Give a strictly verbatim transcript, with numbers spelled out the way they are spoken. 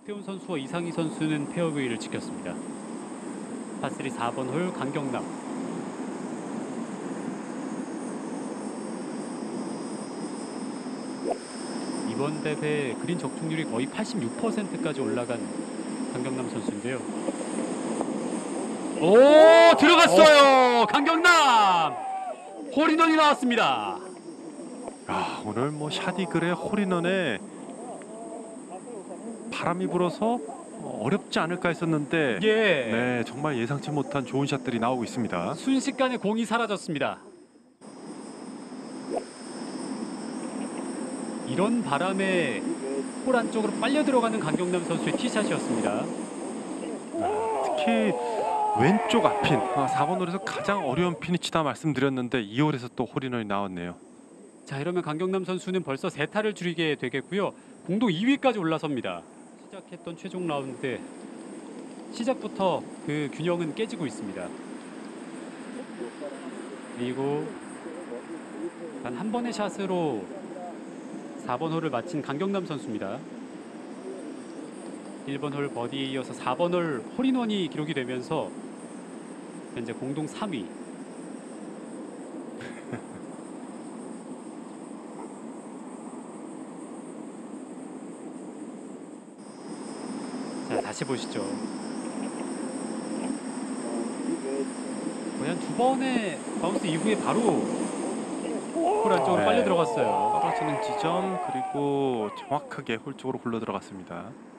박태훈 선수와 이상희 선수는 페어웨이를 지켰습니다. 파쓰리 사 번 홀 강경남. 이번 대회 그린 적중률이 거의 팔십육 퍼센트까지 올라간 강경남 선수인데요. 오, 들어갔어요. 강경남 홀인원이 나왔습니다. 아, 오늘 뭐 샤디글의 홀인원에 바람이 불어서 어렵지 않을까 했었는데 예. 네, 정말 예상치 못한 좋은 샷들이 나오고 있습니다. 순식간에 공이 사라졌습니다. 이런 바람에 홀 안쪽으로 빨려 들어가는 강경남 선수의 티샷이었습니다. 아, 특히 왼쪽 앞핀 아, 사 번 홀에서 가장 어려운 핀이 치다 말씀드렸는데 이 홀에서 또 홀인원이 나왔네요. 자, 이러면 강경남 선수는 벌써 세 타를 줄이게 되겠고요. 공동 이 위까지 올라섭니다. 시작했던 최종 라운드 시작부터 그 균형은 깨지고 있습니다. 그리고 단 한 번의 샷으로 사 번 홀을 마친 강경남 선수입니다. 일 번 홀 버디에 이어서 사 번 홀 홀인원이 기록이 되면서 현재 공동 삼 위. 자, 다시 보시죠. 거의 한 두 번의 바운스 이후에 바로 홀 안쪽으로 네. 빨려 들어갔어요. 떨어지는 지점 그리고 정확하게 홀 쪽으로 굴러 들어갔습니다.